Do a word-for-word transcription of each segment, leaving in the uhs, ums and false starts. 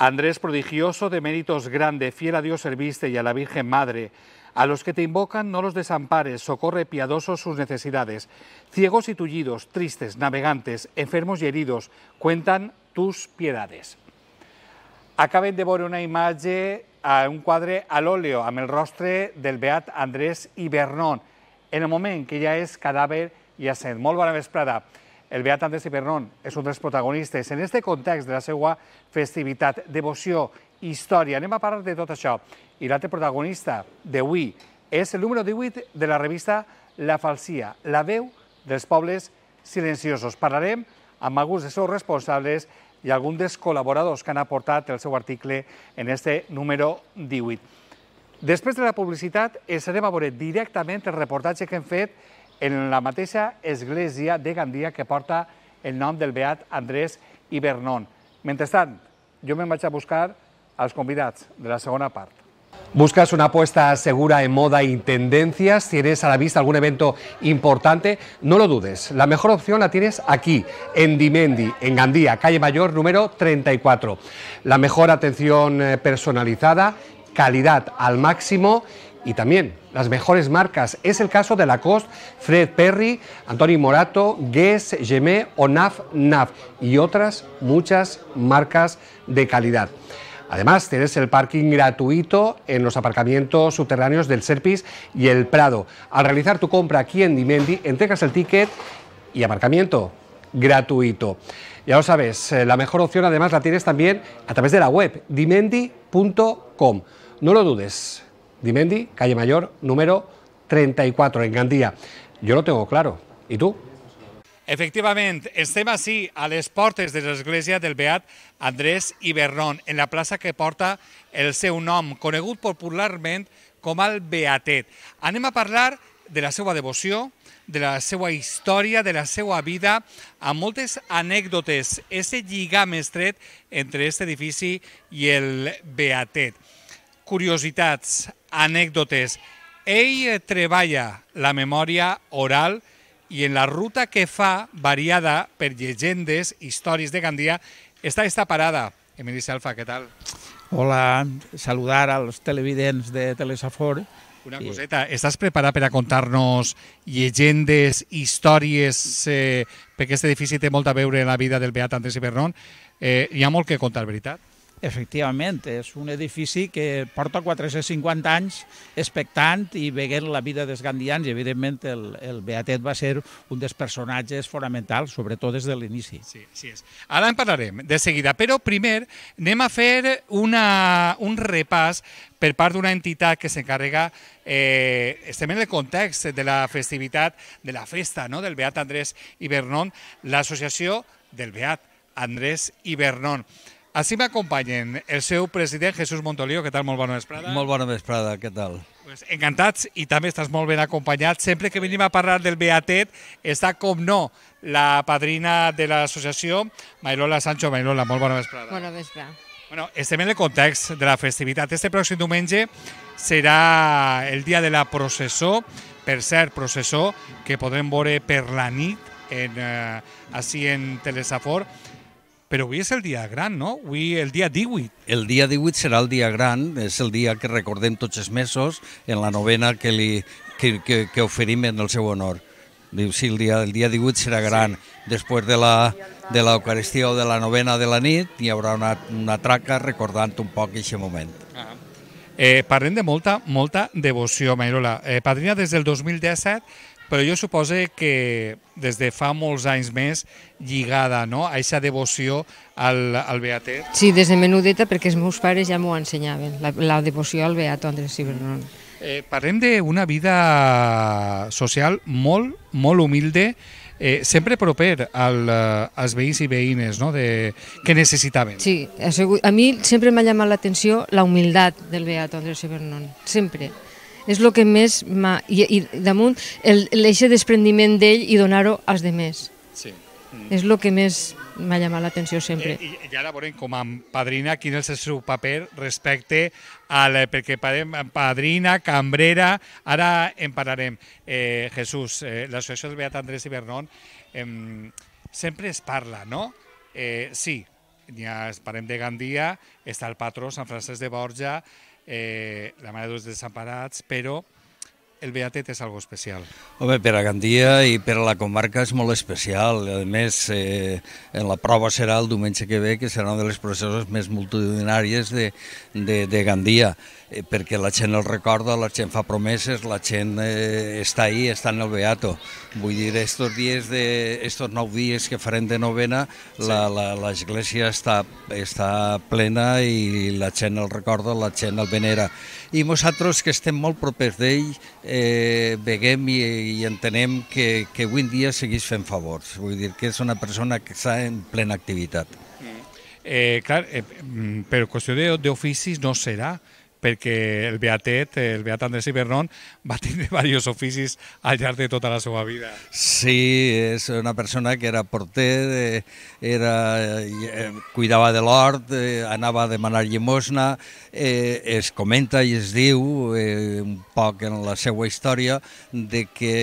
Andrés prodigioso, de méritos grande, fiel a Dios serviste y a la Virgen Madre. A los que te invocan no los desampares, socorre piadosos sus necesidades. Ciegos y tullidos, tristes, navegantes, enfermos y heridos, cuentan tus piedades. Acabem de veure una imatge, un quadre a l'òleo amb el rostre del beat Andrés Ibernon, en el moment que ja és cadàver i ascent. Molt bona vesprada. El beat Andrés Ibernon és un dels protagonistes en aquest context de la seva festivitat, devoció, història. Anem a parlar de tot això. I l'altre protagonista d'avui és el número divuit de la revista La Falsia, la veu dels pobles silenciosos. Parlarem amb alguns dels seus responsables i alguns dels col·laboradors que han aportat el seu article en aquest número divuit. Després de la publicitat, ens anem a veure directament el reportatge que hem fet en la mateixa església de Gandia que porta el nom del beat Andrés Ibernon. Mentrestant, jo me'n vaig a buscar als convidats de la segona part. ¿Buscas una apuesta segura en moda y tendencias? ¿Tienes a la vista algún evento importante? No lo dudes, la mejor opción la tienes aquí, en Dimendi, en Gandía, calle Mayor número treinta y cuatro. La mejor atención personalizada, calidad al máximo y también las mejores marcas. Es el caso de Lacoste, Fred Perry, Antoni Morato, Guess, Gemé o Naf Naf y otras muchas marcas de calidad. Además, tienes el parking gratuito en los aparcamientos subterráneos del Serpis y el Prado. Al realizar tu compra aquí en Dimendi, entregas el ticket y aparcamiento gratuito. Ya lo sabes, la mejor opción además la tienes también a través de la web, dimendi punto com. No lo dudes, Dimendi, calle Mayor, número treinta y cuatro, en Gandía. Yo lo tengo claro. ¿Y tú? Efectivament, estem així a les portes de l'església del beat Andrés Ibernon, en la plaça que porta el seu nom, conegut popularment com el Beatet. Anem a parlar de la seva devoció, de la seva història, de la seva vida, amb moltes anècdotes, ese lligam estret entre aquest edifici i el Beatet. Curiositats, anècdotes. Ell treballa la memòria oral i en la ruta que fa, variada per llegendes, històries de Gandia, està esta parada. Emili Salfa, què tal? Hola, saludar als televidents de Telesafor. Una coseta, estàs preparat per a contar-nos llegendes, històries, eh, perquè aquest edifici té molt a veure en la vida del beat Andrés Ibernon? Eh, hi ha molt que contar, veritat? Efectivament, és un edifici que porta quatre-cents cinquanta anys expectant i veient la vida dels gandians i, evidentment, el, el Beatet va ser un dels personatges fonamentals, sobretot des de l'inici. Sí, sí és. Ara en parlarem de seguida, però primer anem a fer una, un repàs per part d'una entitat que s'encarrega, eh, estem en el context de la festivitat, de la festa, no?, del beat Andrés Ibernon, l'associació del beat Andrés Ibernon. Així m'acompanyen el seu president, Jesús Montolío. Què tal? Molt bona vesprada. Molt bona vesprada, què tal? Pues encantats, i també estàs molt ben acompanyat. Sempre que venim a parlar del Beatet està, com no, la padrina de l'associació, Mailola Sancho. Mailola, molt bona vesprada. Bona vesprada. Bueno, estem en el context de la festivitat. Este pròxim diumenge serà el dia de la processó, per cert, processó que podrem veure per la nit en, eh, així en Telesafor. Però avui és el dia gran, no? Avui el dia divuit. El dia divuit serà el dia gran, és el dia que recordem tots els mesos en la novena que, li, que, que, que oferim en el seu honor. Sí, el dia, el dia divuit serà gran. Sí. Després de la, de l'Eucaristia o de la novena de la nit hi haurà una, una traca recordant un poc aquest moment. Ah. Eh, parlem de molta, molta devoció, Mailola. Eh, padrina des del dos mil disset, però jo suposo que des de fa molts anys més lligada, no?, a aquesta devoció al, al Beatet. Sí, des de menudeta, perquè els meus pares ja m'ho ensenyaven, la, la devoció al beat Andrés Ibernon. Eh, parlem d'una vida social molt, molt humilde, eh, sempre proper al, als veïns i veïnes, no?, de, que necessitaven. Sí, a mi sempre m'ha llamat l'atenció la humilitat del beat Andrés Ibernon, sempre. És el que més m'ha... I, i damunt, l'eixe desprendiment d'ell i donar-ho als demés. Sí. Mm. És el que més m'ha llamat l'atenció sempre. Eh, I, I ara veurem com a padrina quin és el seu paper respecte al... Perquè parlem padrina, cambrera, ara en parlarem. Eh, Jesús, eh, l'associació del beat Andrés Ibernon, eh, sempre es parla, no? Eh, sí, n'hi ha, parlem de Gandia, està el patró, Sant Francesc de Borja, eh, la Mare dels Desemparats, però el Beatet és algo especial. Home, per a Gandia i per a la comarca és molt especial. A més, eh, en la prova serà el diumenge que ve, que serà una de les processions més multitudinàries de, de, de Gandia, eh, perquè la gent el recorda, la gent fa promeses, la gent eh, està ahí, està en el Beato. Vull dir, estos dies de, estos nou dies que farem de novena, l'església està, està plena i la gent el recorda, la gent el venera. I nosaltres, que estem molt propers d'ell, eh, veiem i, i entenem que, que avui en dia segueix fent favors. Vull dir que és una persona que està en plena activitat. Eh, clar, eh, per qüestió d'oficis no serà, perquè el Beatet, el Beat Andrés Ibernon, va tenir diversos oficis al llarg de tota la seva vida. Sí, és una persona que era porter, era, eh, cuidava de l'hort, eh, anava a demanar llimosna, eh, es comenta i es diu eh, un poc en la seva història de que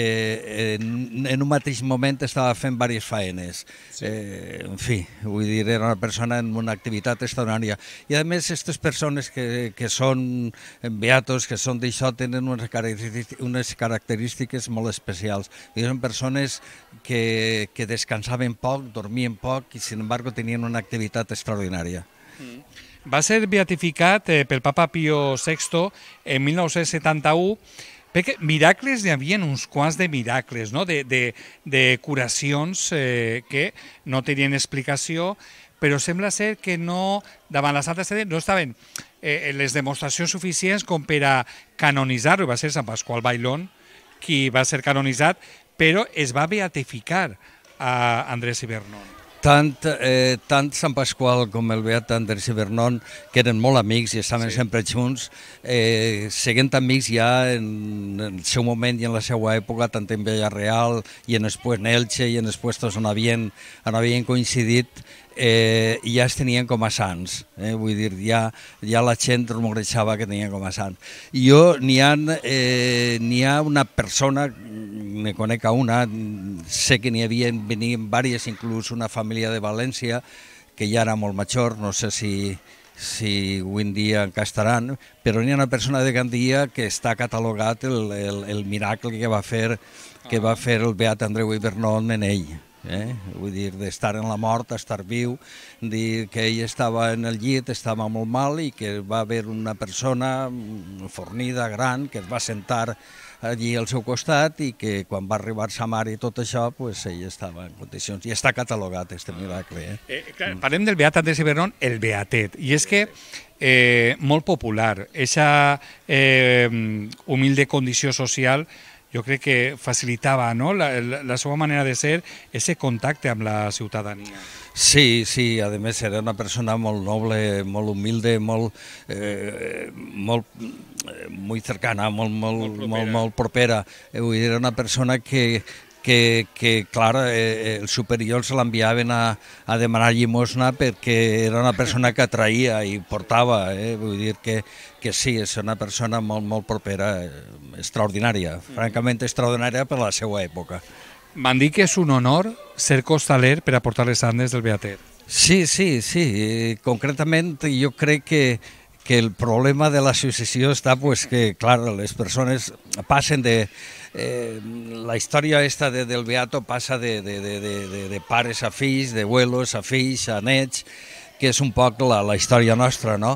eh, en, en un mateix moment estava fent diverses faenes. Sí. Eh, en fi, vull dir, era una persona en una activitat extraordinària. I a més, aquestes persones que, que són beatos, que són d'això, tenen unes característiques, unes característiques molt especials. I són persones que, que descansaven poc, dormien poc i, sin embargo, tenien una activitat extraordinària. Mm. Va ser beatificat eh, pel papa Pío sexto en mil nou-cents setanta-u, perquè miracles n'hi havia uns quants de miracles, no? de, de, de curacions eh, que no tenien explicació, però sembla ser que no, davant la Santa Sede no estaven eh, les demostracions suficients com per a canonitzar-lo. Va ser Sant Pasqual Bailón qui va ser canonitzat, però es va beatificar a Andrés Ibernon. Tant, eh, tant Sant Pasqual com el beat Andrés Ibernon, que eren molt amics i estaven sí. sempre junts, eh, seguint amics ja en, en el seu moment i en la seva època, tant en Villarreal i en després en Elche i en després tots on havien, on havien coincidit, eh, ja es tenien com a sants. Eh? Vull dir, ja, ja la gent rumorejava que tenien com a sants. I jo n'hi ha, eh, n'hi ha una persona, ne conec a una, sé que n'hi havia, venien diverses, inclús una família de València, que ja era molt major, no sé si, si avui en dia encara estaran, però n'hi ha una persona de Gandia que està catalogat el, el, el miracle que va fer, que va fer el beat Andreu Ibernon en ell. Eh? Vull dir, d'estar en la mort, estar viu, dir que ell estava en el llit, estava molt mal i que va haver una persona fornida, gran, que es va sentar allí al seu costat i que quan va arribar sa mare i tot això, pues, ell estava en condicions. I està catalogat, aquest miracle. Eh? Eh, clar, parlem del beat Andrés Ibernon, el Beatet, i és que eh, molt popular, aquesta eh, humilde condició social, jo crec que facilitava, no?, la, la, la seva manera de ser, ese contacte amb la ciutadania. Sí, sí, a més era una persona molt noble, molt humilde, molt, eh, molt, eh, molt cercana, molt, molt, molt propera. Molt, molt propera. Eh, era una persona que, que, que clar, eh, els superiors l'enviaven a, a demanar llimosna perquè era una persona que atraïa i portava, eh, vull dir que, que sí, és una persona molt, molt propera, eh, extraordinària, mm. francament extraordinària per la seva època. M'han dit que és un honor ser costaler per aportar les andes del Beatet. Sí, sí, sí. Eh, concretament jo crec que, que el problema de l'associació està pues, que, clar, les persones passen de... Eh, la història esta de, del Beato passa de, de, de, de, de pares a fills, de abuelos a fills, a nets, que és un poc la, la història nostra, no?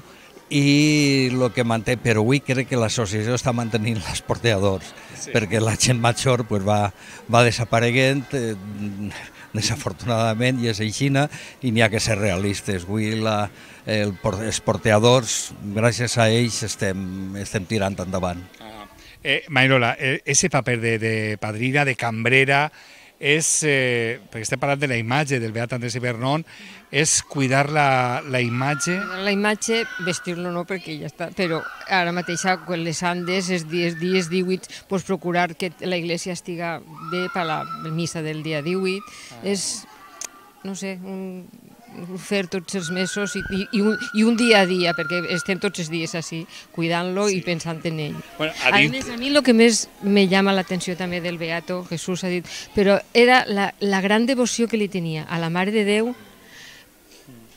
I el que manté, però avui crec que l'associació està mantenint els porteadors, sí. perquè la gent major pues, va, va desapareguent, eh, desafortunadament, i és aixina, i n'hi ha que ser realistes. Avui la, el, els porteadors, gràcies a ells, estem, estem tirant endavant. Ah. Eh, Mairola, ese paper de, de padrina, de cambrera, és, eh, perquè estem parlant de la imatge del beat Andrés Ibernon, és cuidar la, la imatge... La imatge, vestir-lo no, perquè ja està, però ara mateix, quan les andes, els dies, dies divuit, pues, procurar que la iglesia estiga bé per la missa del dia divuit, ah. és, no sé, un, fer tots els mesos i, i, un, i un dia a dia, perquè estem tots els dies així, cuidant-lo sí. i pensant en ell. Bueno, a, a més, a mi el que més me llama l'atenció també del Beato, Jesús ha dit, però era la, la gran devoció que li tenia a la Mare de Déu,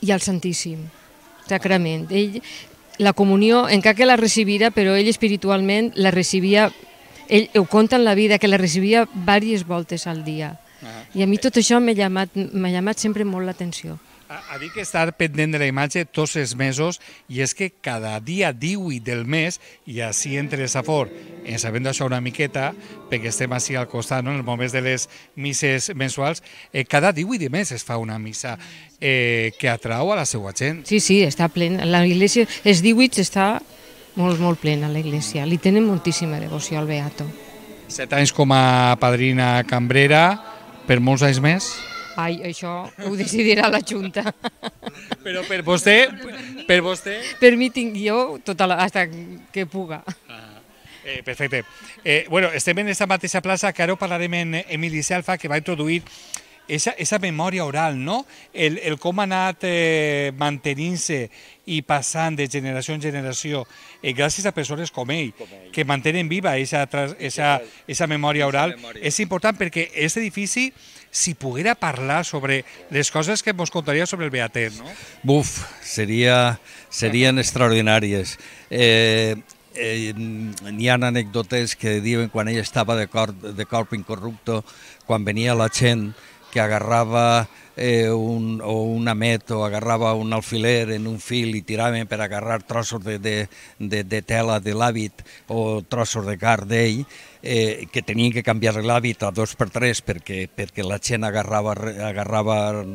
i al Santíssim Sacrament. Ell, la comunió, encara que la recibira, però ell espiritualment la recibia, ell ho conta en la vida, que la recibia diverses voltes al dia. I a mi tot això m'ha llamat, m'ha llamat sempre molt l'atenció. Ha dit que estar pendent de la imatge tots els mesos, i és que cada dia divuit del mes, i així entre Safor, en sabent d'això una miqueta, perquè estem així al costat, no?, en els moments de les misses mensuals, eh, cada divuit de mes es fa una missa eh, que atrau a la seva gent. Sí, sí, està plena. La iglesia, els divuit està molt, molt plena, la iglesia. Li tenen moltíssima devoció al Beato. Set anys com a padrina cambrera, per molts anys més? Ai, això ho decidirà la Junta. Però per vostè, per vostè... Per mi tinc jo tota la, hasta que puga. Ah, eh, perfecte. Eh, bueno, estem en aquesta mateixa plaça, que ara ho parlarem en Emili Selfa, que va introduir esa, esa memòria oral, no? El, el com ha anat eh, mantenint-se i passant de generació en generació, eh, gràcies a persones com ell, com ell. que mantenen viva aquesta memòria oral. Memòria. És important perquè aquest edifici, si poguera parlar sobre les coses que ens contaria sobre el Beatet, no? Buf, seria, serien extraordinàries. Eh, eh, N'hi ha anècdotes que diuen quan ell estava de corp, de corp incorrupto, quan venia la gent que agarrava eh, un, o un amet o agarrava un alfiler en un fil i tiraven per agarrar trossos de, de, de, de tela de l'hàbit o trossos de car d'ell, eh, que tenien que canviar l'hàbit a dos per tres perquè, perquè la gent agarrava... agarrava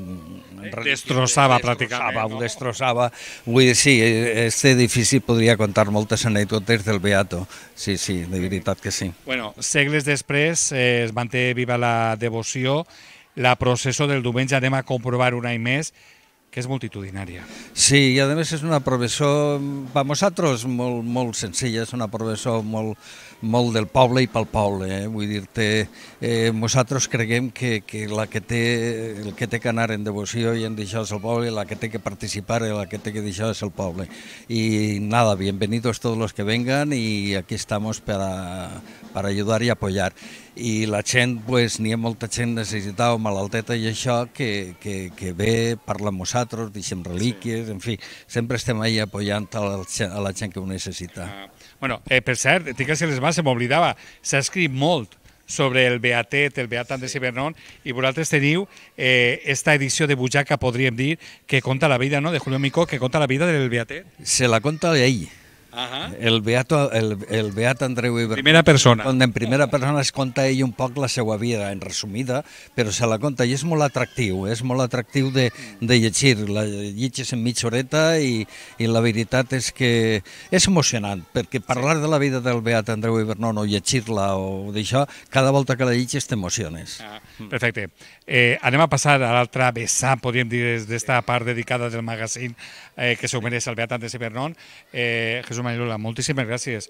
destrossava pràcticament. Ho destrossava. Vull dir, sí, aquest edifici podria contar moltes anècdotes del Beato. Sí, sí, de veritat que sí. Bueno, segles després eh, es manté viva la devoció. La processó del diumenge anem a comprovar un any més que és multitudinària. Sí, i a més és una processó, per nosaltres, molt, molt senzilla, és una processó molt, molt del poble i pel poble. Eh? Vull dir-te, eh, nosaltres creguem que, que, la que té, el que té que anar en devoció i en deixar és el poble, la que té que participar i la que té que deixar és el poble. I nada, bienvenidos todos los que vengan y aquí estamos para, para ayudar y apoyar. I la gent, pues, n'hi ha molta gent necessitada, malalteta i això, que, que, que ve, parla amb nosaltres, deixem relíquies, en fi, sempre estem ahí apoyant a la, a la gent que ho necessita. Ah, bueno, eh, per cert, tinc que ser les mans, se m'oblidava, s'ha escrit molt sobre el Beatet, el Beat Andrés i Vernon, i vosaltres teniu eh, esta edició de Butxaca, podríem dir, que conta la vida, no?, de Julio Micó, que conta la vida del Beatet. Se la conta ell. Uh-huh. El Beato, el, el Beat Andreu i Vernon. Primera persona. En primera persona es conta ell un poc la seva vida, en resumida, però se la conta i és molt atractiu, és molt atractiu de, de llegir. La llegis en mitja horeta i, i la veritat és que és emocionant, perquè parlar de la vida del Beat Andreu i Vernon o llegir-la o d'això, cada volta que la llegis t'emociones. Ah, perfecte. Eh, anem a passar a l'altra vessant, podríem dir, d'esta part dedicada del magazín eh, que s'ho mereix el Beat Andrés i Vernon. Eh, Jesús Manuela, moltíssimes gràcies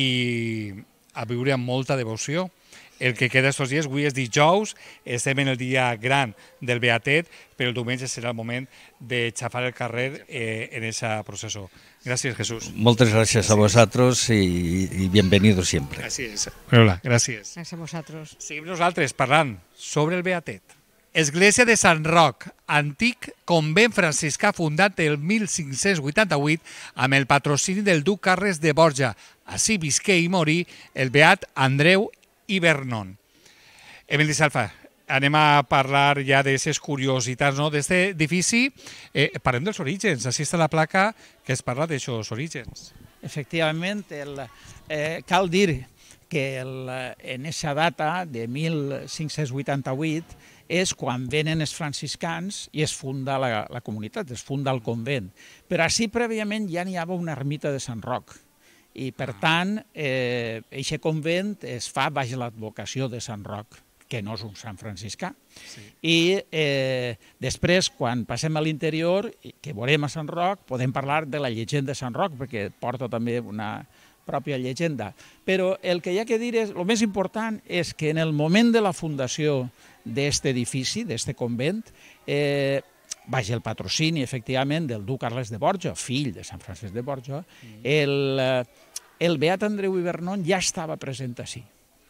i a viure amb molta devoció. El que queda estos dies, avui és dijous, estem en el dia gran del Beatet, però el diumenge serà el moment de xafar el carrer eh, en esa processó. Gràcies, Jesús. Moltes gràcies a vosaltres i, i bienvenidos sempre. Així és. Manuela, gràcies. Gràcies a vosaltres. Seguim nosaltres parlant sobre el Beatet. Església de Sant Roc, antic convent franciscà fundat el mil cinc-cents vuitanta-vuit amb el patrocini del duc Carles de Borja. Així visqué i morí el beat Andreu i Vernon. Emili Selfa, anem a parlar ja d'aquestes curiositats, no?, d'aquest edifici. Eh, parlem dels orígens. Així està la placa que es parla d'aixòs orígens. Efectivament, el, eh, cal dir que el, en aquesta data de mil cinc-cents vuitanta-vuit és quan venen els franciscans i es funda la, la comunitat, es funda el convent. Però així prèviament ja n'hi havia una ermita de Sant Roc i per tant eh, aquest convent es fa baix l'advocació de Sant Roc, que no és un sant franciscà. Sí. I eh, després, quan passem a l'interior, que veurem a Sant Roc, podem parlar de la llegenda de Sant Roc, perquè porta també una pròpia llegenda. Però el que hi ha que dir és, el més important és que en el moment de la fundació d'aquest edifici, d'aquest convent, eh, baix el patrocini, efectivament, del duc Carles de Borja, fill de Sant Francesc de Borja, el, el beat Andreu i Vernon ja estava present així.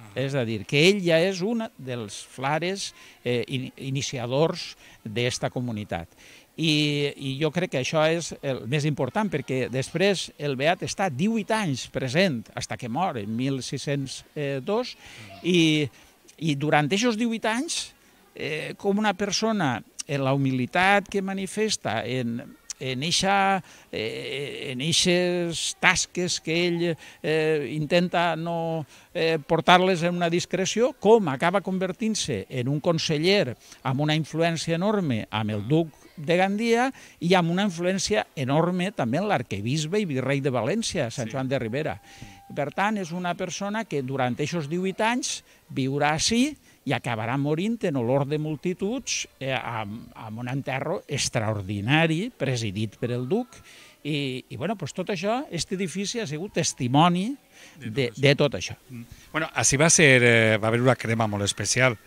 És a dir, que ell ja és un dels flares eh, iniciadors d'esta comunitat. I, I jo crec que això és el més important, perquè després el Beat està divuit anys present, fins que mor, en mil sis-cents dos, i, i durant aquests divuit anys, eh, com una persona, en la humilitat que manifesta, en, en eixa, eh, en eixes tasques que ell eh, intenta no eh, portar-les en una discreció, com acaba convertint-se en un conseller amb una influència enorme amb el duc de Gandia i amb una influència enorme també en l'arquebisbe i virrei de València, Sant Joan de Ribera. Per tant, és una persona que durant aquests divuit anys viurà així i acabarà morint en olor de multituds eh, amb, amb un enterro extraordinari presidit per el duc. I, i bueno, pues tot això, aquest edifici ha sigut testimoni de, de tot això. Bueno, així va ser, eh, va haver una crema molt especial,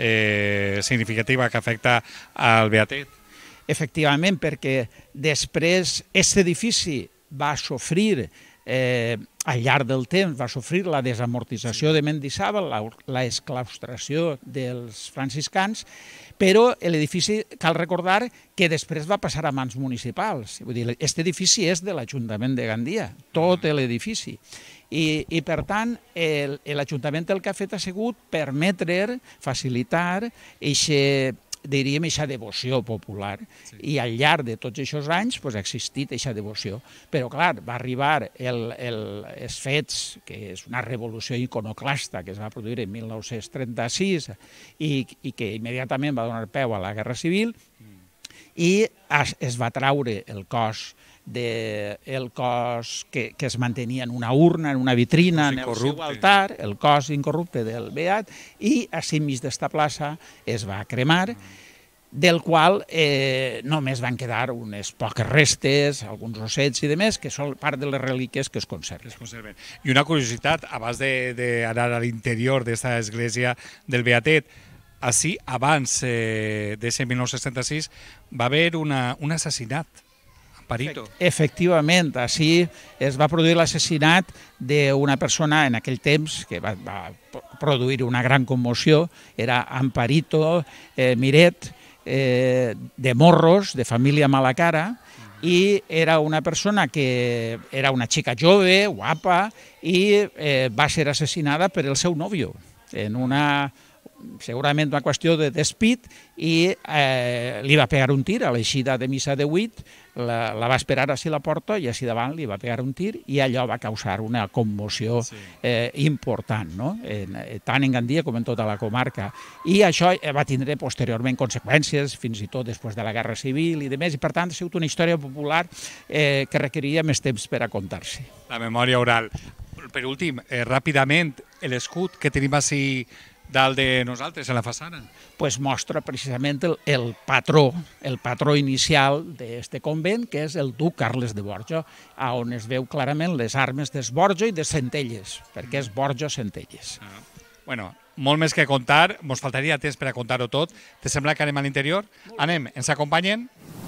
eh, significativa, que afecta al Beatet. Efectivament, perquè després aquest edifici va sofrir eh, al llarg del temps, va sofrir la desamortització de Mendizábal, la, la exclaustració dels franciscans, però l'edifici, cal recordar que després va passar a mans municipals. Vull dir, aquest edifici és de l'Ajuntament de Gandia, tot l'edifici. I, i per tant, l'Ajuntament el que ha fet ha sigut permetre, facilitar, eixe, diríem, aquesta devoció popular. Sí. I al llarg de tots aquests anys pues, ha existit aquesta devoció. Però, clar, va arribar el, el, els fets, que és una revolució iconoclasta que es va produir en mil nou-cents trenta-sis i, i que immediatament va donar peu a la Guerra Civil, i es, es va traure el cos de, el cos que, que es mantenia en una urna, en una vitrina, en el seu altar, el cos incorrupte del Beat, i a mig d'esta plaça es va cremar, del qual eh, només van quedar unes poques restes, alguns ossets i demés, que són part de les relíquies que es conserven. Es conserven. I una curiositat, abans d'anar a l'interior d'aquesta església del Beatet, així, abans eh, d'aquest mil nou-cents trenta-sis, va haver una, un assassinat. Parito. Efectivament, així es va produir l'assassinat d'una persona en aquell temps que va, va produir una gran commoció, era Amparito eh, Miret, eh, de Morros, de família Malacara, i era una persona que era una xica jove, guapa, i eh, va ser assassinada per el seu nòvio, en una... segurament una qüestió de despit, i eh, li va pegar un tir a l'eixida de missa de vuit, la, la va esperar així a la porta i així davant li va pegar un tir i allò va causar una commoció eh, important, no? en, tant en Gandia com en tota la comarca. I això va tindre posteriorment conseqüències, fins i tot després de la Guerra Civil i demés, i per tant ha sigut una història popular eh, que requeria més temps per a contar-se. La memòria oral. Per últim, eh, ràpidament, l'escut que tenim així dalt de nosaltres, a la façana? Pues mostra precisament el, el patró, el patró inicial d'aquest convent, que és el duc Carles de Borja, on es veu clarament les armes des Borja i de Centelles, perquè és Borja-Centelles. Ah. Bueno, molt més que contar, ens faltaria temps per a contar-ho tot. Te sembla que anem a l'interior? Anem, ens acompanyen?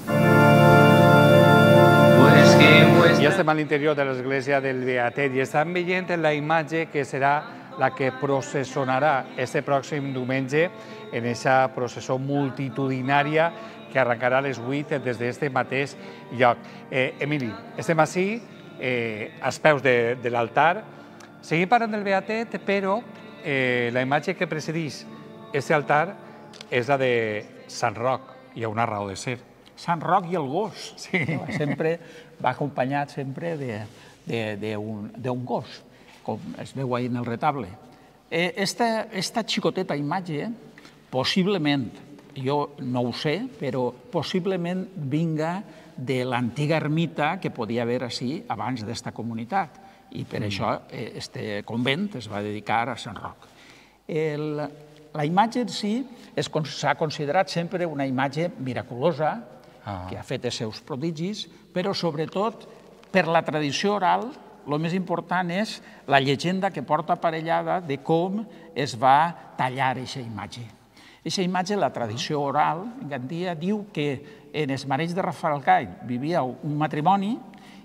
Ja estem a l'interior de l'església del Beatet i estem veient la imatge que serà la que processonarà este pròxim diumenge en aquesta processó multitudinària que arrencarà a les vuit des d'aquest mateix lloc. Eh, Emili, estem així, eh, als peus de, de l'altar. Seguim parlant del Beatet, però eh, la imatge que precedeix aquest altar és la de Sant Roc. Hi ha una raó de ser. Sant Roc i el gos. Sí. Sempre va acompanyat sempre d'un gos, com es veu ahir en el retable. Esta, esta xicoteta imatge, possiblement, jo no ho sé, però possiblement vinga de l'antiga ermita que podia haver així abans d'esta comunitat. I per això este convent es va dedicar a Sant Roc. El, la imatge en si s'ha considerat sempre una imatge miraculosa, ah. que ha fet els seus prodigis, però sobretot per la tradició oral, el més important és la llegenda que porta aparellada de com es va tallar aquesta imatge. Aquesta imatge, la tradició oral, en Gandia, diu que en els mareig de Rafelcall vivia un matrimoni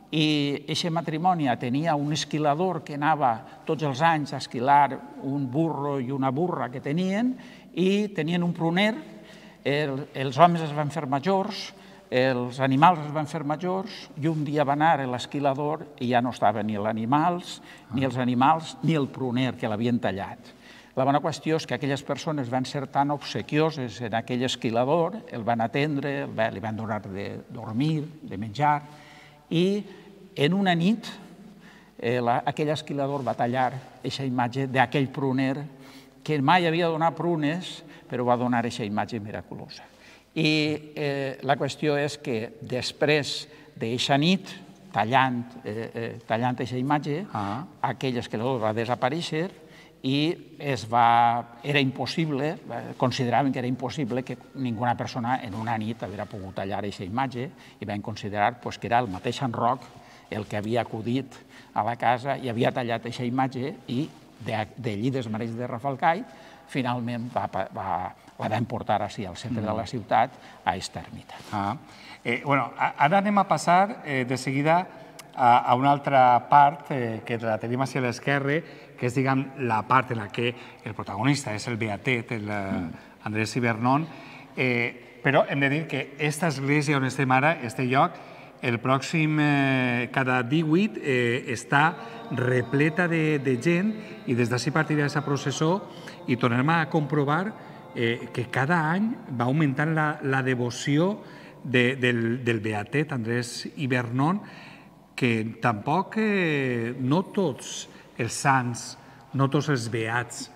i aquest matrimoni tenia un esquilador que anava tots els anys a esquilar un burro i una burra que tenien, i tenien un pruner, els homes es van fer majors, els animals es van fer majors, i un dia va anar a l'esquilador i ja no estaven ni els animals, ni els animals, ni el pruner que l'havien tallat. La bona qüestió és que aquelles persones van ser tan obsequioses en aquell esquilador, el van atendre, li van donar de dormir, de menjar, i en una nit aquell esquilador va tallar aquesta imatge d'aquell pruner que mai havia donat prunes, però va donar aquesta imatge miraculosa. I la qüestió és que després d'aquesta nit, tallant aquesta imatge, aquell esquilador va desaparèixer i era impossible, consideraven que era impossible que ninguna persona en una nit haguera pogut tallar aquesta imatge, i van considerar que era el mateix Sant Roc el que havia acudit a la casa i havia tallat aquesta imatge, i d'allí dels Mareig de Rafelcall finalment la van portar al centre de la ciutat, a aquesta ermita. Ara anem a passar de seguida a una altra part que la tenim a l'esquerra, que és, diguem, la part en la que el protagonista és el beatet, l'Andrés Ibernon, però hem de dir que aquesta església on estem ara, aquest lloc, el pròxim, cada divuit, està repleta de gent, i des d'ací partirà aquesta processó i tornem a comprovar que cada any va augmentant la devoció del beatet Andrés Ibernon, que tampoc no tots els sants, no tots els beats,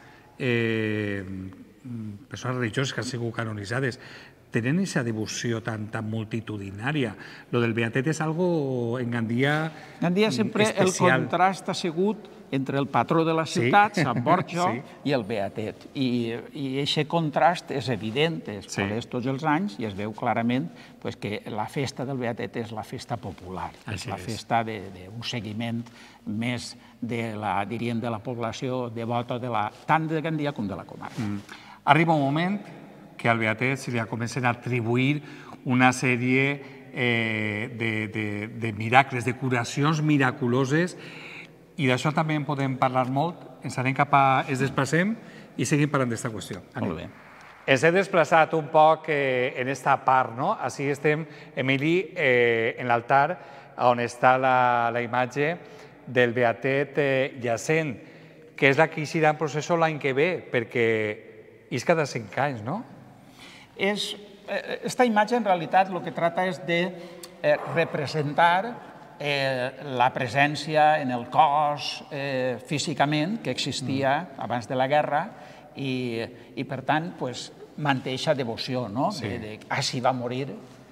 persones religioses que han sigut canonitzades, tenen aquesta devoció tan multitudinària. Lo del beatet és algo en Gandia especial. Gandia sempre el contrast ha sigut entre el patró de la ciutat, Sant Borja, i el beatet. I aquest contrast és evident, es palès tots els anys, i es veu clarament que la festa del beatet és la festa popular, és la festa d'un seguiment més de la, diríem, de la població devota tant de Gandia com de la comarca. Arriba un moment que al beatet se li comencen a atribuir una sèrie de miracles, de curacions miraculoses, i d'això també en podem parlar molt. Ens anem cap a... ens desplacem i seguim parlant d'aquesta qüestió. Molt bé. Ens hem desplaçat un poc en aquesta part, no? Així estem, Emili, en l'altar on està la imatge del beatet Jacent, que és la que eixirà en processó l'any que ve, perquè és cada cinc anys, no? Esta imatge, en realitat, el que trata és de representar la presència en el cos físicament que existia abans de la guerra, i per tant manté aquesta devoció, no? Així va morir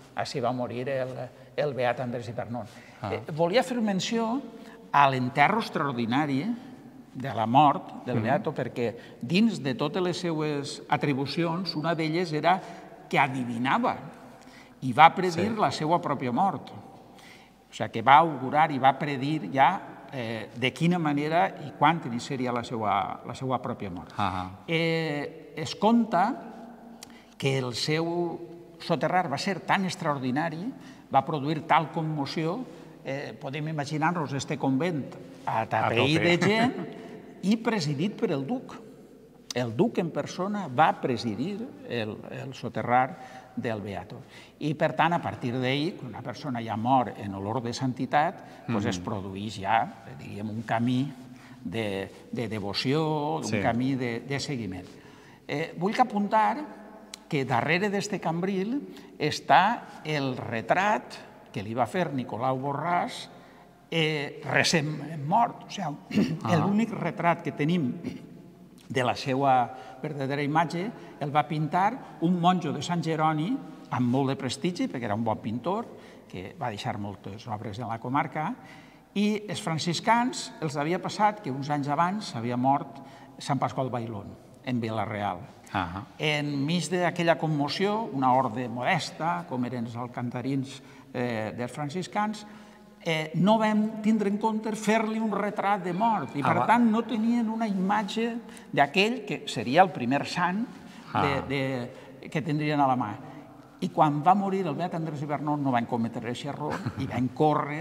el beat Andrés Ibernon. Volia fer menció a l'enterro extraordinari de la mort del beato, perquè dins de totes les seues atribucions, una d'elles era que adivinava i va predir la seva pròpia mort. O sigui, que va augurar i va predir ja de quina manera i quan iniciaria la seva pròpia mort. Es conta que el seu soterrar va ser tan extraordinari, va produir tal commoció, podem imaginar-nos este convent atapeït de gent i presidit per el duc. El duc en persona va presidir el soterrar del beato. I, per tant, a partir d'ahir, quan una persona ja mor en olor de santitat, es produeix ja, diríem, un camí de devoció, un camí de seguiment. Vull apuntar que darrere d'aquest cambril està el retrat que li va fer Nicolau Borràs recentment mort. O sigui, l'únic retrat que tenim de la seva verdadera imatge el va pintar un monjo de Sant Jeroni amb molt de prestigi, perquè era un bon pintor, que va deixar moltes obres en la comarca, i els franciscans els havia passat que uns anys abans s'havia mort Sant Pasqual Bailón, en Vila-real. Enmig d'aquella commoció, una orde modesta, com eren els alcantarins dels franciscans, no vam tindre en compte fer-li un retrat de mort i, per tant, no tenien una imatge d'aquell que seria el primer sant que tindrien a la mà. I quan va morir el beat Andrés Ibernon no van cometre aquest error i van córrer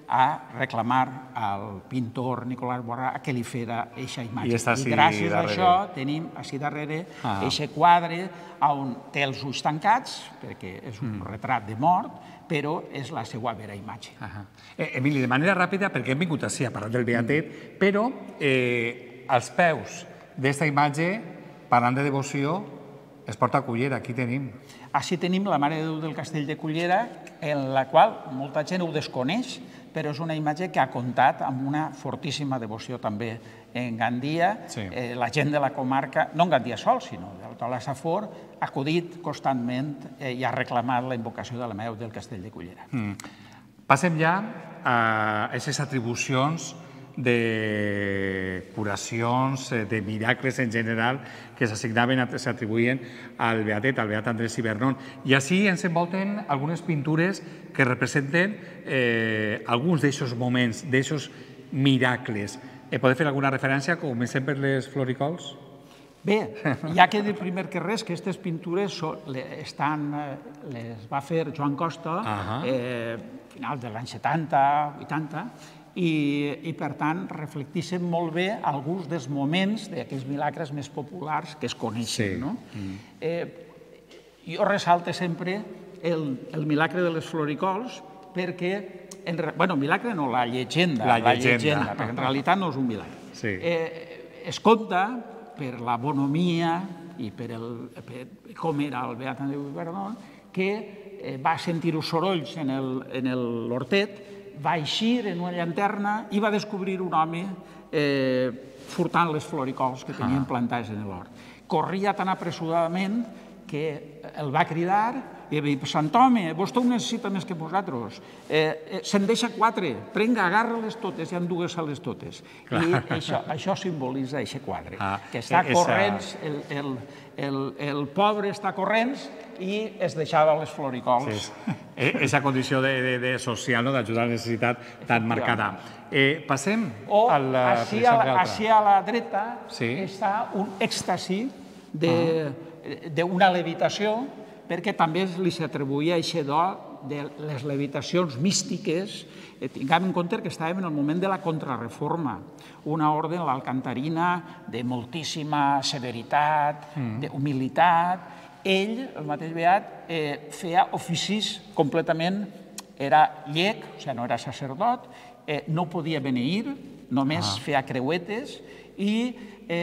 a reclamar al pintor Nicolás Borrà que li fera eixa imatge. I està ací gràcies a darrere. això tenim ací darrere Ah. eixe quadre on té els ulls tancats, perquè és un retrat de mort, però és la seva vera imatge. Ahà. Eh, Emili, de manera ràpida, perquè hem vingut així a parlar del Beatet, però eh, als peus d'esta imatge, parlant de devoció, es porta Cullera, aquí tenim. Així tenim la Mare de Déu del Castell de Cullera, en la qual molta gent ho desconeix, però és una imatge que ha comptat amb una fortíssima devoció també en Gandia. Sí. Eh, la gent de la comarca, no en Gandia sol, sinó del Tola Safor, ha acudit constantment eh, i ha reclamat la invocació de la Mare de Déu del Castell de Cullera. Mm. Passem ja a aquestes atribucions de curacions, de miracles en general, que s'assignaven, s'atribuïen al Beatet, al Beat Andrés Ibernon. I així ens envolten algunes pintures que representen eh, alguns d'aquests moments, d'aquests miracles. Eh, podeu fer alguna referència? Comencem per les floricols? Bé, ja que de primer que res, que aquestes pintures estan, les va fer Joan Costa a finals de l'any setanta, vuitanta, i, i per tant reflecteixen molt bé alguns dels moments d'aquells milagres més populars que es coneixen. Sí. No? Mm. Eh, jo ressalte sempre el, el milagre de les floricols perquè, en, bueno, milagre no, la llegenda, la la llegenda, llegenda perquè en realitat no és un milagre. Sí. Eh, es conta per la bonomia i per, el, per com era el Beat Andreu Ibernon, que eh, va sentir uns sorolls en l'hortet, va eixir en una llanterna i va descobrir un home eh, furtant les floricols que tenien plantades en l'hort. Corria tan apressuradament que el va cridar i va dir: Sant home, vostè ho necessita més que vosaltres. Eh, eh, se'n deixa quatre, prenga, agarra-les totes i endugues-les totes. I això, això simbolitza aquest quadre, Ah, que està esa- corrents, el, el, el, el pobre està corrents i es deixava les floricols. Aquesta condició de, de, de social, no? D'ajudar a la necessitat tan marcada. Eh, passem O a la així a, la, altra. així a la dreta Sí. està un èxtasi d'una levitació, perquè també li s'atribuïa aquest do de les levitacions místiques. Eh, tinguem en compte que estàvem en el moment de la Contrarreforma, una ordre, l'Alcantarina, de moltíssima severitat, d'humilitat. Ell, el mateix Beat, eh, feia oficis completament, era llec, o sigui, no era sacerdot, eh, no podia beneir, només ah. feia creuetes, i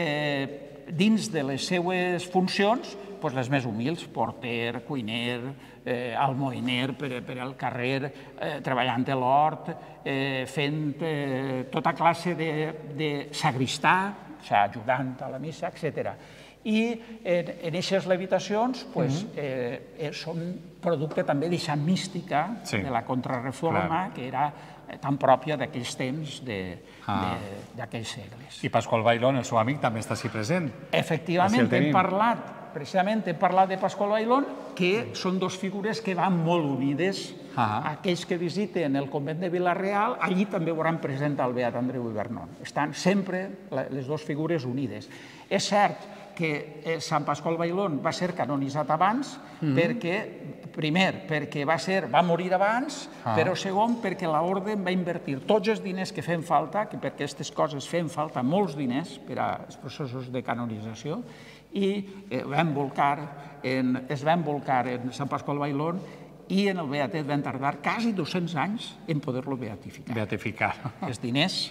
eh, dins de les seues funcions, pues, les més humils, porter, cuiner, eh, almoiner per, per al carrer, eh, treballant a l'hort, eh, fent eh, tota classe de, de sagristà, o sigui, ajudant a la missa, etcètera. I en aquestes levitacions pues, eh, eh, són producte també d'aquesta mística Sí. de la Contrarreforma, Clar. que era tan pròpia d'aquells temps, Ah. d'aquells segles. I Pasqual Bailón, el seu amic, també està així present. Efectivament, Així el hem tenim. parlat, precisament hem parlat de Pasqual Bailón, que són dos figures que van molt unides. Ah. Aquells que visiten el convent de Vila-real, allí també veuran present el Beat Andreu Ibernon. Estan sempre les dues figures unides. És cert que Sant Pasqual Bailón va ser canonitzat abans, mm-hmm. perquè, primer, perquè va, ser, va morir abans, ah. però segon, perquè l'orde va invertir tots els diners que feien falta, que per aquestes coses feien falta molts diners per als processos de canonització, i eh, van volcar en, es van volcar en Sant Pasqual Bailón, i en el Beatet van tardar quasi dos-cents anys en poder-lo beatificar. Beatificar. Els diners...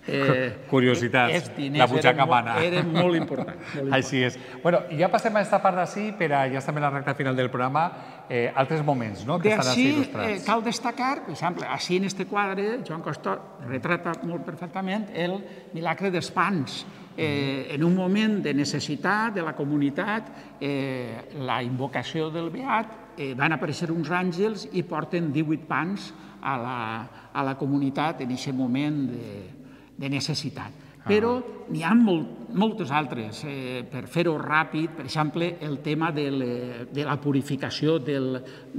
Eh, Curiositats, els diners la butxaca eren, mana. eren molt importants. Molt Així és. Bueno, i ja passem a aquesta part d'ací, per a ja estem en la recta final del programa, eh, altres moments, no?, que estan així D'ací il·lustrats. eh, cal destacar, per exemple, així en este quadre, Joan Costa retrata molt perfectament el milagre dels pans. Eh, en un moment de necessitat de la comunitat, eh, la invocació del Beat, eh, van aparèixer uns àngels i porten divuit pans a la, a la comunitat en aquest moment de, de necessitat. Però n'hi ha molt, moltes altres. Eh, per fer-ho ràpid, per exemple, el tema de, le, de la purificació del,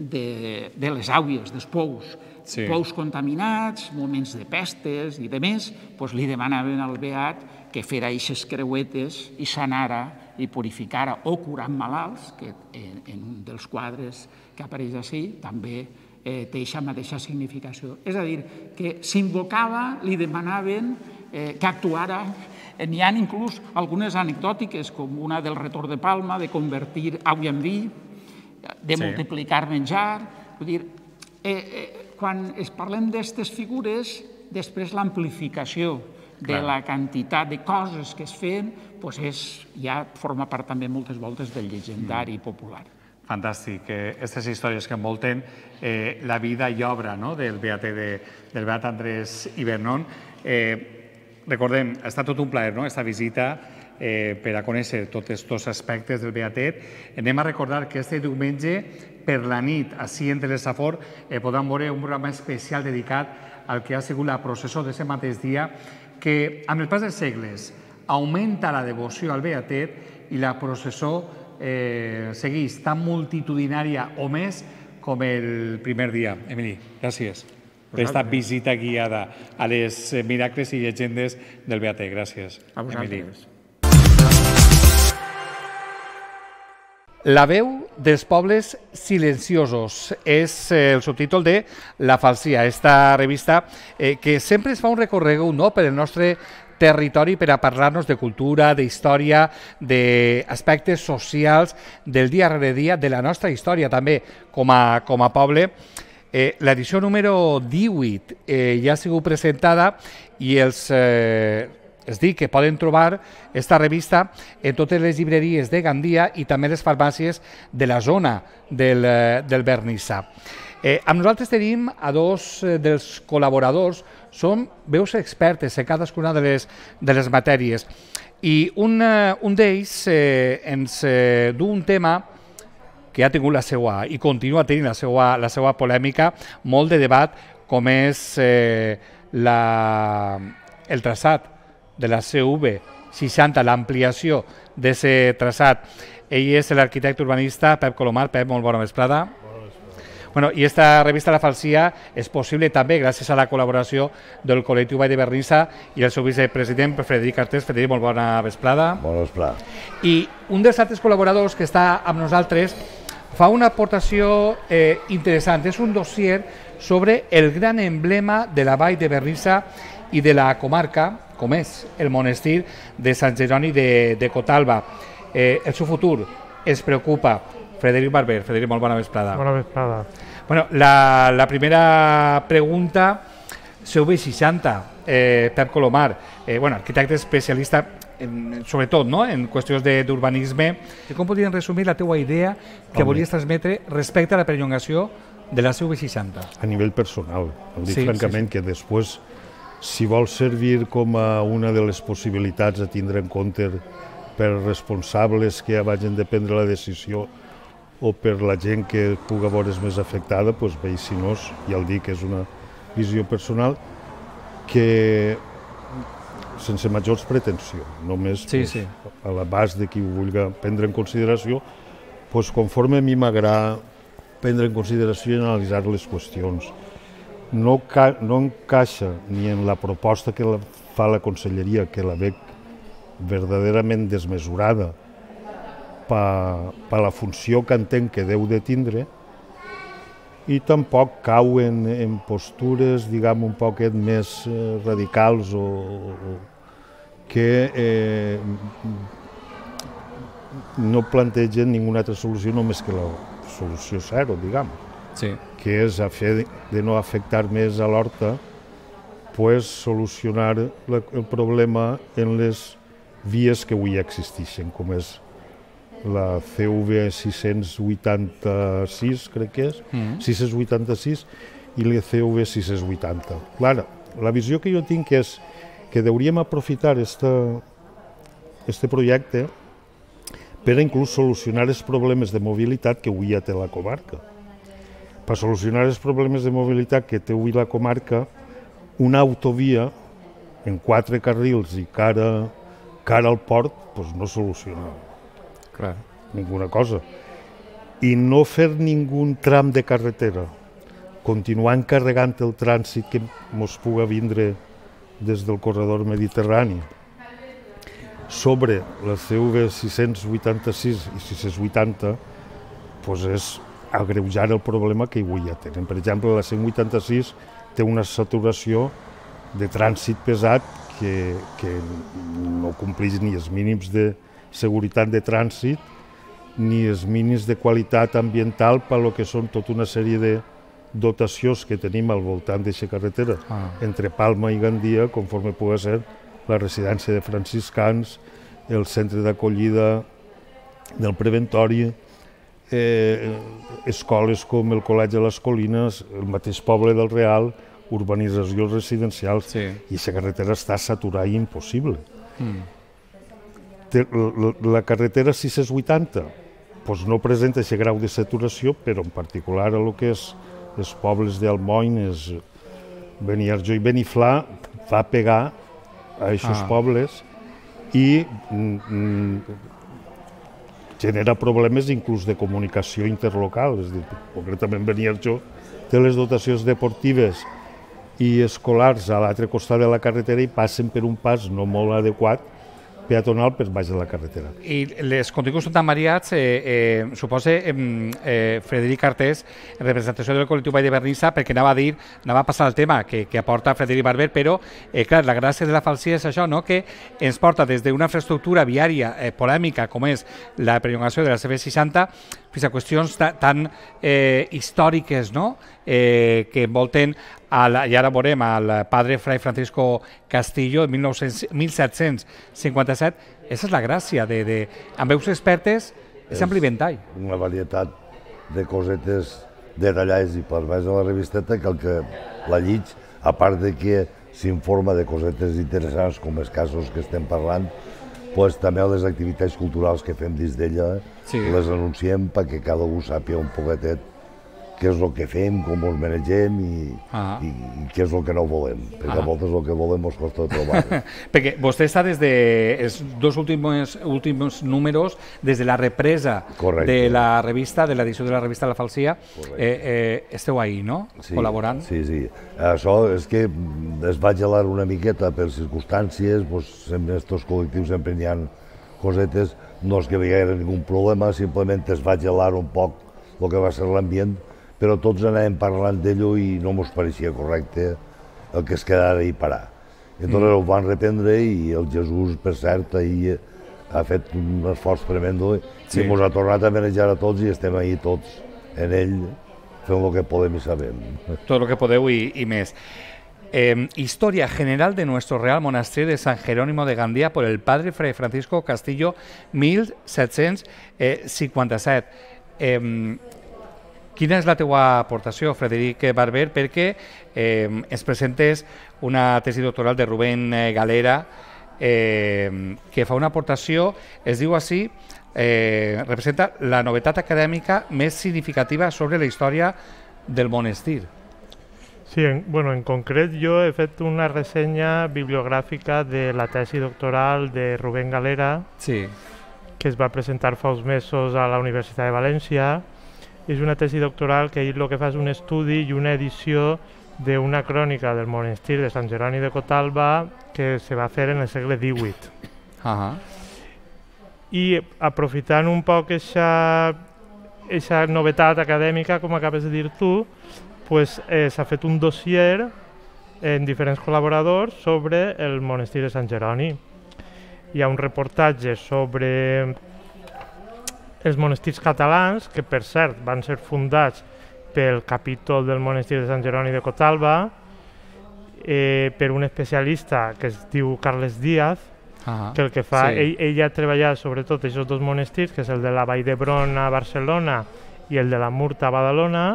de, de les aigües, dels pous. Sí. Pous contaminats, moments de pestes i de més, doncs li demanaven al Beat que fera eixes creuetes i sanara i purificara o curant malalts, que en, en un dels quadres que apareix així també té aquesta mateixa significació. És a dir, que s'invocava, li demanaven que actuara. N'hi ha inclús algunes anecdòtiques, com una del retorn de Palma, de convertir aigua en vi, de multiplicar menjar. Vull dir, quan es parlem d'aquestes figures, després l'amplificació de la quantitat de coses que es feien ja forma part també moltes voltes del llegendari popular. Fantàstic. Aquestes històries que envolten la vida i obra del beat Andrés Ibernon. Recordem, ha estat tot un plaer aquesta visita per a conèixer tots aquests aspectes del Beatet. Anem a recordar que este diumenge, per la nit, així entre les Safor, podran veure un programa especial dedicat al que ha sigut la processó d'aquest mateix dia, que amb el pas dels segles augmenta la devoció al Beatet i la processó segueix tan multitudinària o més com el primer dia. Emili, gràcies per aquesta visita guiada a les miracles i llegendes del Beatet. Gràcies, Emili. La veu dels pobles silenciosos és el subtítol de La Falsia, aquesta revista que sempre es fa un recorregut per el nostre territori per a parlar-nos de cultura, d'història, d'aspectes socials del dia rere dia, de la nostra història també com a poble. L'edició número divuit ja ha sigut presentada i els es diu que poden trobar aquesta revista en totes les llibreries de Gandia i també les farmàcies de la zona del Vernissa. Amb nosaltres tenim a dos dels col·laboradors, són veus expertes en cadascuna de les matèries i un d'ells ens du un tema que ha tingut la seva i continua tenint la seva polèmica, molt de debat, com és el traçat de la C V seixanta, l'ampliació d'aquest traçat. Ell és l'arquitecte urbanista Pep Colomar. Pep, molt bona vesprada. Bueno, i esta revista La Falsia és possible també gràcies a la col·laboració del col·lectiu Vall de Vernissa i el seu vicepresident, Frederic Artés. Frederic, molt bona vesprada. Bona vesprada. I un dels altres col·laboradors que està amb nosaltres fa una aportació interessant. És un dossier sobre el gran emblema de la Vall de Vernissa i de la comarca, com és el monestir de Sant Jeroni de Cotalba. El seu futur ens preocupa. Frederic Barber. Frederic, molt bona vesprada. Bona vesprada. Bueno, la primera pregunta, C V seixanta, Pep Colomar, arquitecte especialista sobretot en qüestions d'urbanisme. Com podríem resumir la teua idea que volies transmetre respecte a la perllongació de la C V seixanta? A nivell personal. Ho dic francament que després, si vol servir com a una de les possibilitats a tindre en compte per responsables que vagin de prendre la decisió o per la gent que pugui veure's més afectada, doncs bé, si no, ja el dic, és una visió personal que sense majors pretensió, només a l'abast de qui ho vulgui prendre en consideració, doncs conforme a mi m'agrada prendre en consideració i analitzar les qüestions. No encaixa ni en la proposta que fa la Conselleria, que la veig verdaderament desmesurada per la funció que entenc que deu de tindre, i tampoc cau en postures, diguem, un poquet més radicals o que no plantegen ninguna altra solució només que la solució zero, diguem, que és a fer de no afectar més a l'horta, solucionar el problema en les vies que avui existeixen, com és la C V sis-cents vuitanta-sis, crec que és, sis-cents vuitanta-sis, i la C V sis-cents vuitanta. Clar, la visió que jo tinc és que hauríem aprofitar aquest projecte per inclús solucionar els problemes de mobilitat que avui ja té la comarca. Per solucionar els problemes de mobilitat que té avui la comarca, una autovia en quatre carrils i cara al port no soluciona ninguna cosa. I no fer ningú tram de carretera, continuar encarregant el trànsit que ens pugui vindre des del corredor mediterrani sobre la C V sis-cents vuitanta-sis i sis-cents vuitanta, és agreujar el problema que avui ja tenen. Per exemple, la cent vuitanta-sis té una saturació de trànsit pesat que, que no compleix ni els mínims de seguretat de trànsit ni els mínims de qualitat ambiental per lo que són tota una sèrie de dotacions que tenim al voltant d'aquesta carretera, ah. entre Palma i Gandia, conforme pugui ser la residència de franciscans, el centre d'acollida del preventori, eh, escoles com el Col·legi de les Colines, el mateix poble del Real, urbanitzacions residencials, sí. I aquesta carretera està saturada i impossible. Mm. La, la carretera sis cents vuitanta doncs no presenta aquest grau de saturació, però en particular a el que és els pobles d'Almoines, Beniarjó i Beniflà, va pegar a aquests ah. pobles i mm, genera problemes inclús de comunicació interlocal. És a dir, concretament Beniarjó té les dotacions deportives i escolars a l'altre costat de la carretera i passen per un pas no molt adequat peatonal per baix de la carretera. I les continguts tan variats, eh, eh, suposa eh, eh, Frederic Artés, en representació del col·lectiu Vall de Vernissa, perquè anava a dir, anava a passar el tema que, que aporta Frederic Barber, però, eh, clar, la gràcia de la falsia és això, no?, que ens porta des d'una infraestructura viària eh, polèmica, com és la perllongació de la C B seixanta, fins a qüestions tan eh, històriques, no?, eh, que envolten, al, i ara veurem, al padre Fray Francisco Castillo en mil set-cents cinquanta-set. Aquesta és la gràcia de, de amb veus expertes, és ampli ventall. Una varietat de cosetes detallades i per baix de la revisteta que el que la llig, a part de que s'informa de cosetes interessants com els casos que estem parlant, pues, també les activitats culturals que fem dins d'ella sí. Les anunciem perquè cada un sàpiga un poquetet què és el que fem, com els manegem i, ah. i, i què és el que no volem, perquè ah. a voltes el que volem ens costa trobar. Perquè vostè està des dels dos últims, últims números, des de la represa Correcte. de la revista, de l'edició de la revista La Falsia, eh, eh, esteu ahí, no?, sí, col·laborant. Sí, sí. Això és que es va gelar una miqueta per circumstàncies, doncs, en aquests col·lectius sempre hi ha cosetes, no és que hi hagués ningú problema, simplement es va gelar un poc el que va ser l'ambient, però tots anàvem parlant d'ello i no ens pareixia correcte el que es quedara i parar. Entonces mm. ho van reprendre i el Jesús, per cert, ahir ha fet un esforç tremendo sí. i ens ha tornat a manejar a tots i estem ahí tots en ell fent el que podem i sabem. Tot el que podeu i, i més. Eh, historia general de nuestro Real Monasterio de San Jerónimo de Gandía por el padre Fray Francisco Castillo, mil set-cents cinquanta-set. Eh, Quina és la teua aportació, Frederic Barber, perquè eh, ens presentes una tesi doctoral de Rubén Galera eh, que fa una aportació, es diu així, eh, representa la novetat acadèmica més significativa sobre la història del monestir. Sí, en, bueno, en concret jo he fet una ressenya bibliogràfica de la tesi doctoral de Rubén Galera, sí. que es va presentar fa uns mesos a la Universitat de València. És una tesi doctoral que ell el que fa és un estudi i una edició d'una crònica del monestir de Sant Jeroni de Cotalba que se va fer en el segle divuit. Uh-huh. I aprofitant un poc aquesta novetat acadèmica, com acabes de dir tu, pues, eh, s'ha fet un dossier en diferents col·laboradors sobre el monestir de Sant Jeroni. Hi ha un reportatge sobre els monestirs catalans, que per cert van ser fundats pel capítol del monestir de Sant Jeroni de Cotalba, eh, per un especialista que es diu Carles Díaz, uh-huh. que el que fa, sí. ell, ell ha treballat sobretot aquests dos monestirs, que és el de la Vall d'Hebron a Barcelona i el de la Murta a Badalona,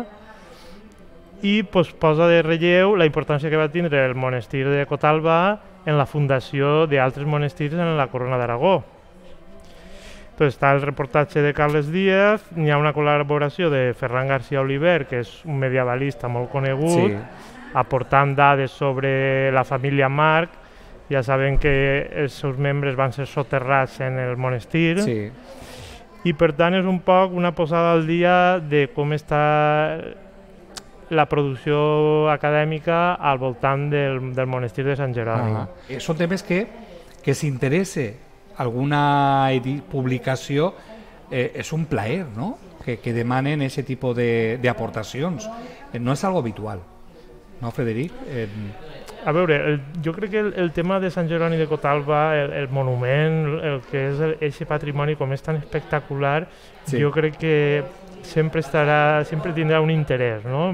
i pues, posa de relleu la importància que va tindre el monestir de Cotalba en la fundació d'altres monestirs en la Corona d'Aragó. Entonces, està el reportatge de Carles Díaz, n'hi ha una col·laboració de Ferran García Oliver, que és un medievalista molt conegut, sí. aportant dades sobre la família Marc. Ja saben que els seus membres van ser soterrats en el monestir. Sí. I per tant és un poc una posada al dia de com està la producció acadèmica al voltant del, del monestir de Sant Jeroni. Ah, són temes que, que s'interessa alguna publicació, eh, és un plaer, no? que, que demanen aquest tipus d'aportacions. No és algo habitual, no, Frederic? Eh... A veure, el, jo crec que el, el tema de Sant Jeroni de Cotalba, el, el monument, el que és aquest patrimoni com és tan espectacular, sí. jo crec que sempre estarà, sempre tindrà un interès, no?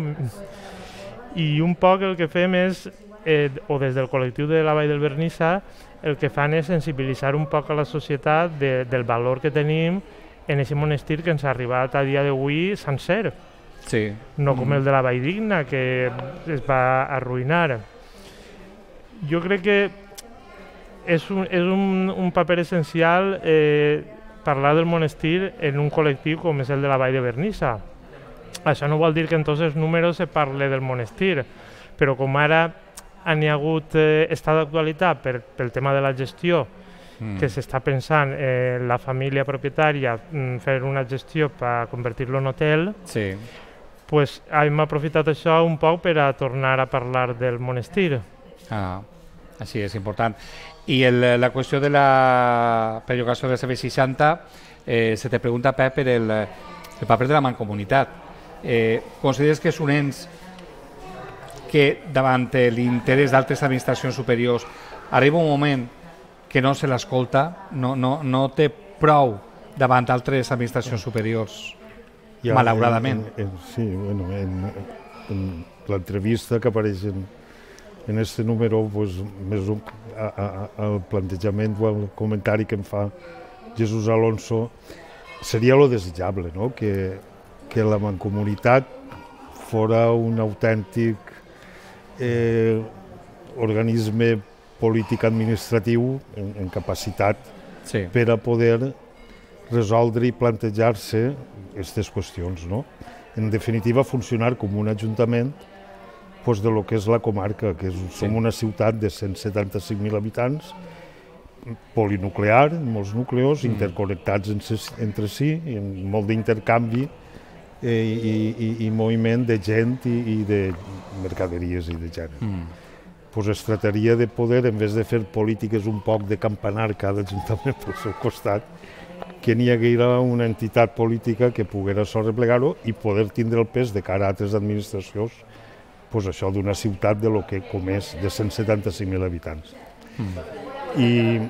I un poc el que fem és, eh, o des del col·lectiu de la Vall del Vernissa, el que fan és sensibilitzar un poc a la societat de, del valor que tenim en aquest monestir que ens ha arribat a dia d'avui sencer. Sí. No com mm. el de la Valldigna, que es va arruïnar. Jo crec que és un, és un, un paper essencial eh, parlar del monestir en un col·lectiu com és el de la Vall de Vernissa. Això no vol dir que en tots els números se parle del monestir, però com ara n'hi ha hagut eh, estat d'actualitat per, pel tema de la gestió, mm. que s'està pensant eh, la família propietària mm, fer una gestió per convertir-lo en hotel, sí. pues, hem aprofitat això un poc per a tornar a parlar del monestir. Ah, així és important. I el, la qüestió de la perllongació del C B seixanta, eh, se te pregunta, Pep, per el, el paper de la mancomunitat. Eh, consideres que és un ens que davant l'interès d'altres administracions superiors arriba un moment que no se l'escolta, no, no, no té prou davant altres administracions superiors, ja, malauradament? En, en, sí, bueno, en, en l'entrevista que apareix en En aquest número, pues, més un, a, a, el plantejament o el comentari que em fa Jesús Alonso seria lo desitjable, no? que, que la mancomunitat fora un autèntic eh, organisme polític-administratiu en, en capacitat sí. per a poder resoldre i plantejar-se aquestes qüestions. No? En definitiva, funcionar com un ajuntament pues, de lo que és la comarca, que és, sí. som una ciutat de cent setanta-cinc mil habitants, polinuclear, molts núcleos, mm. interconnectats entre si, amb molt d'intercanvi eh, i, i, i moviment de gent i, i de mercaderies i de gènere. Mm. Pues es trataria de poder, en vez de fer polítiques un poc de campanar cada ajuntament pel seu costat, que n'hi haguera una entitat política que poguera sorreplegar-ho i poder tindre el pes de cara a altres administracions pues això d'una ciutat de lo que com és de cent setanta-cinc mil habitants. Mm. I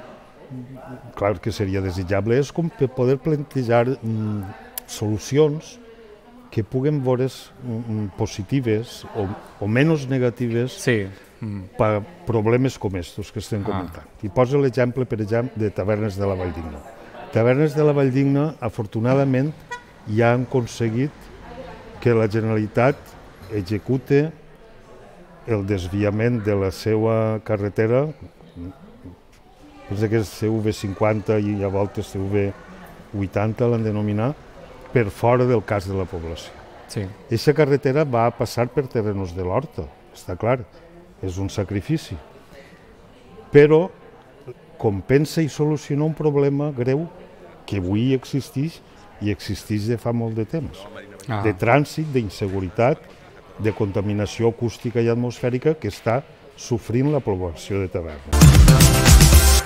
clar que seria desitjable és com poder plantejar mm, solucions que puguen veure's mm, positives o, o menys negatives sí. mm. per problemes com estos que estem comentant. Ah. I poso l'exemple, per exemple, de Tavernes de la Valldigna. Tavernes de la Valldigna, afortunadament, ja han aconseguit que la Generalitat execute el desviament de la seva carretera, pensa que és C V cinquanta i a voltes C V vuitanta l'han denominar, per fora del cas de la població. Sí. Aquesta carretera va passar per terrenos de l'Horta, està clar, és un sacrifici. Però compensa i soluciona un problema greu que avui existeix i existeix de fa molt de temps, ah. de trànsit, d'inseguretat, de contaminació acústica i atmosfèrica que està sofrint la població de Tavernes.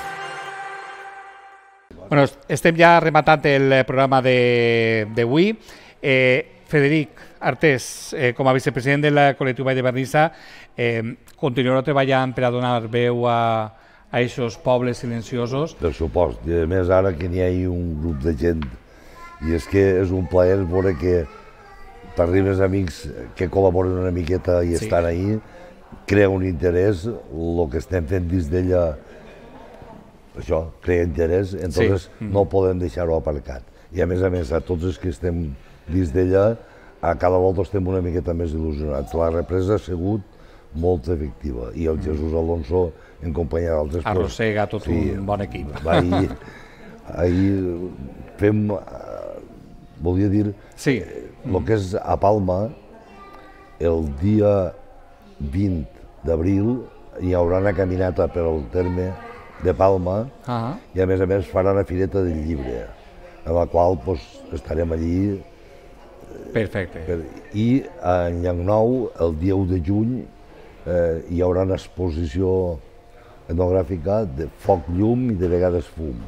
Bueno, estem ja rematant el programa d'avui. Eh, Frederic Artés, eh, com a vicepresident del col·lectiu Vall de Vernissa, eh, continuarà treballant per a donar veu a a aquests pobles silenciosos. Per supost, i a més ara que n'hi ha un grup de gent, i és que és un plaer veure que t'arribes amics que col·laboren una miqueta i sí. estan ahí, crea un interès, el que estem fent dins d'ella, això, crea interès, entonces sí. no podem deixar-ho aparcat. I a més a més, a tots els que estem dins d'ella, a cada volta estem una miqueta més il·lusionats. La represa ha sigut molt efectiva i el mm. Jesús Alonso, en companyia d'altres... Arrossega tot sí, un bon equip. Ahir, ahir fem, volia dir, sí. el que és a Palma, el dia vint d'abril hi haurà una caminata per al terme de Palma uh -huh. i a més a més farà una fireta del llibre, en la qual pues, estarem allí. Perfecte. Per, I a Llocnou, el dia u de juny, eh, hi haurà una exposició etnogràfica de foc, llum i de vegades fum.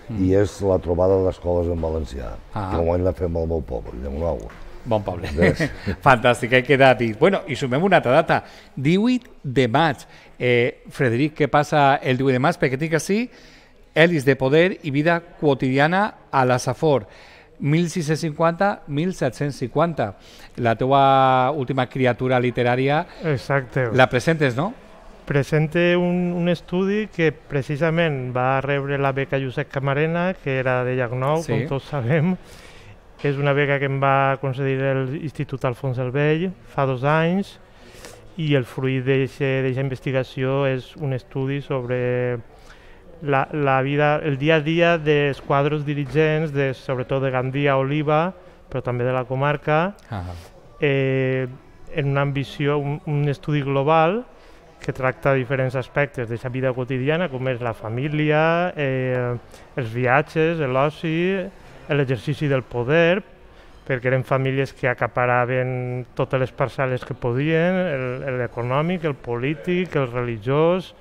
i és la trobada d'escoles en valencià, Ah. que guany la fem al meu poble, Llaunou. Bon poble. Fantàstic, he quedat dit. Bueno, i sumem una altra data, divuit de maig. Eh, Frederic, què passa el divuit de maig? Perquè tinc així Hélice de poder i vida quotidiana a la Safor, mil sis-cents cinquanta a mil set-cents cinquanta. La teua última criatura literària. Exacte. La presentes, no? Presente un, un estudi que precisament va rebre la beca Josep Camarena, que era de Llaunou, Sí. com tots sabem. És una beca que em va concedir l'Institut Alfons el Vell fa dos anys, i el fruit d'aquesta investigació és un estudi sobre la, la vida, el dia a dia dels quadres dirigents, de, sobretot de Gandia, Oliva, però també de la comarca, Ah. eh, en una ambició, un, un estudi global que tracta diferents aspectes d'aquesta vida quotidiana, com és la família, eh, els viatges, l'oci, l'exercici del poder, perquè eren famílies que acaparaven totes les parcel·les que podien, l'econòmic, el polític, el religiós,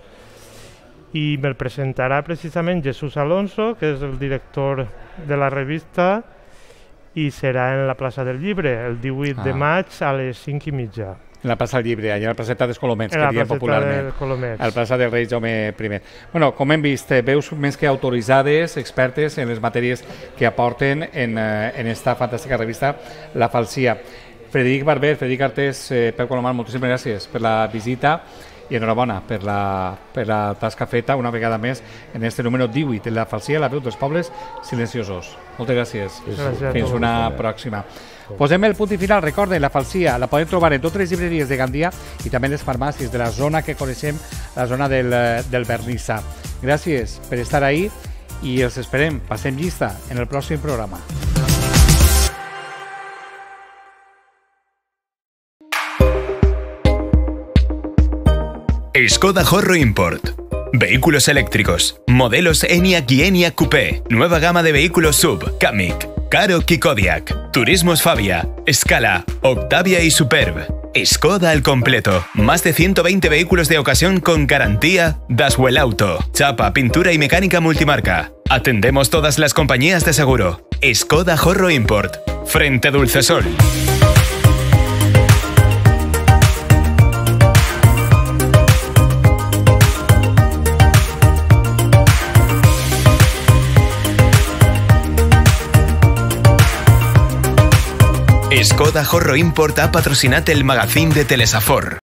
i me'l presentarà precisament Jesús Alonso, que és el director de la revista, i serà en la plaça del Llibre, el divuit de Ah. maig a les cinc i mitja. En la plaça del Llibre, allà a la placeta dels Colomets, En que la diem placeta popularment. del Colomets. A la plaça del rei Jaume primer. Bueno, com hem vist, eh, veus més que autoritzades, expertes en les matèries que aporten en, eh, en esta fantàstica revista La Falsia. Frederic Barber, Frederic Artés, eh, Pep Colomar, moltíssimes gràcies per la visita i enhorabona per la, per la tasca feta una vegada més en este número divuit de La Falsia, la veu dels pobles silenciosos. Moltes gràcies. Gràcies a Fins tots. una pròxima. Posem el punt i final. Recorden, La Falsia la podem trobar en totes les llibreries de Gandia i també en les farmàcies de la zona que coneixem, la zona del, eh, del Vernissa. Gràcies per estar ahí i els esperem. Passem llista en el pròxim programa. Skoda Horro Import. Vehículos eléctricos. Modelos ENIAC y ENIAC Coupé. Nueva gama de vehículos sub. Kamiq, Karoq y Kodiaq. Turismos Fabia, Scala, Octavia y Superb. Skoda al completo. Más de ciento veinte vehículos de ocasión con garantía Daswell Auto. Chapa, pintura y mecánica multimarca. Atendemos todas las compañías de seguro. Skoda Horro Import. Frente Dulcesol. Skoda Horro Import ha patrocinat el magazín de Telesafor.